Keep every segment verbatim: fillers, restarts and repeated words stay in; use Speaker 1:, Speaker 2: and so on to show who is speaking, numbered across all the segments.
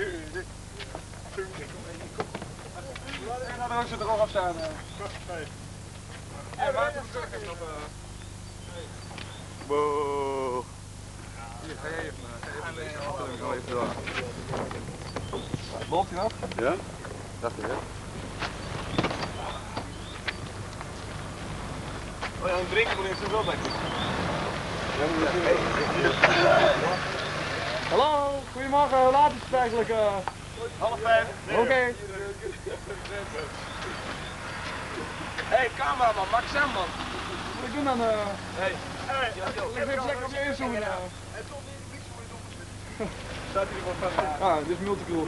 Speaker 1: Ik ga er ook zo erop afstaan. Ja, maar
Speaker 2: wow.
Speaker 1: Hier, ga jij even, ga even deze hand er even door. Loopt hij nog?
Speaker 2: Ja? Dacht ik, hè?
Speaker 1: Oh ja, een drinken moet even wel bij. Hallo, goedemorgen, hoe laat is het eigenlijk? Uh...
Speaker 2: Half vijf.
Speaker 1: Oké. Okay.
Speaker 2: Hé, hey, cameraman, maak eens aan, man.
Speaker 1: Wat moet ik doen dan? Uh...
Speaker 2: Hey. Hey.
Speaker 1: Leg even lekker op je inzoomen. Uh...
Speaker 2: Staat hier gewoon van.
Speaker 1: Ah, dit is multicool.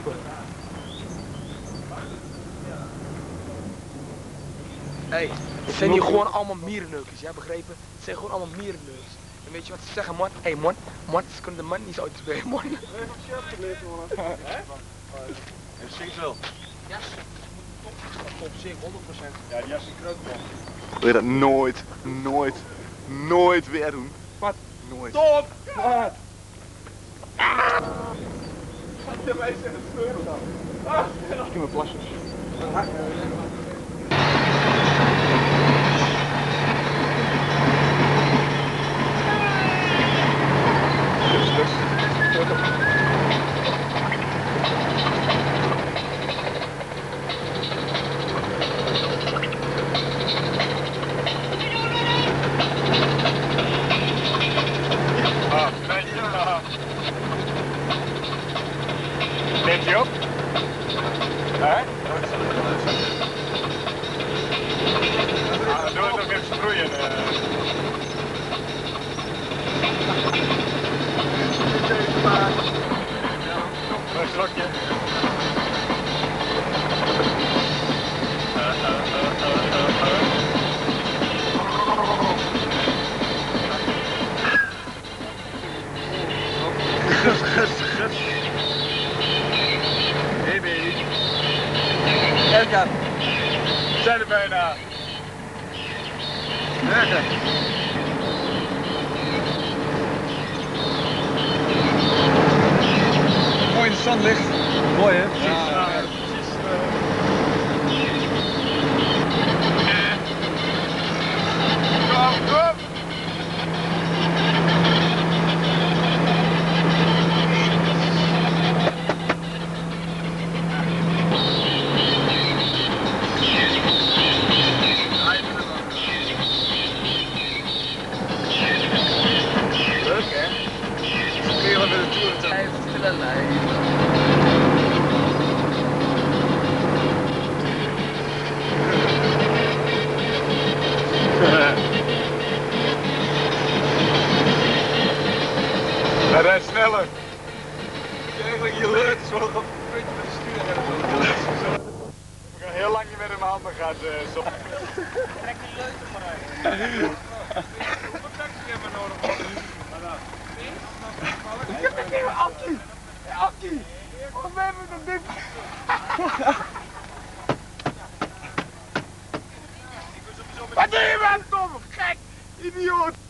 Speaker 3: Hé, hey, het zijn hier gewoon allemaal mierenneukers, ja, begrepen? Het zijn gewoon allemaal mierenneukers. En weet je wat ze zeggen, man? Hé, hey, man, man, ze kunnen de man niet zo uitspelen, man.
Speaker 1: Even op shirt gelezen, man.
Speaker 2: En zingt wel.
Speaker 3: Ja, top zing, honderd procent.
Speaker 2: Ja, die jas is groot, man. Wil je dat nooit, nooit, nooit weer doen?
Speaker 1: Wat?
Speaker 2: Nooit.
Speaker 1: Top! Wat?
Speaker 2: Wat mij zeggen, scheuren dan.
Speaker 1: Ah, ik heb mijn plasjes.
Speaker 2: Neemt je op? Hè? Ah, doe het ook even sproeien. Een slokje. Hey baby. Kijk aan. We zijn er bijna. Lekker.
Speaker 1: Mooi in de zand ligt. Mooi hè?
Speaker 2: Precies. Ja, ja, precies. Kom, kom. Leuk hè? Spelen we de tour te Hij rijdt sneller. Eigenlijk je leurt is wel op een puntje met de stuur hebben. We gaan heel lang niet met hem handen gaan. Uh, zo.
Speaker 1: Trek die leuter maar uit. Hoeveel taxi hebben we nodig? Ik heb een keer Akkie! Akkie! Wat hebben we dat ding? Wat doe je man, Tom? Gek! Idioot!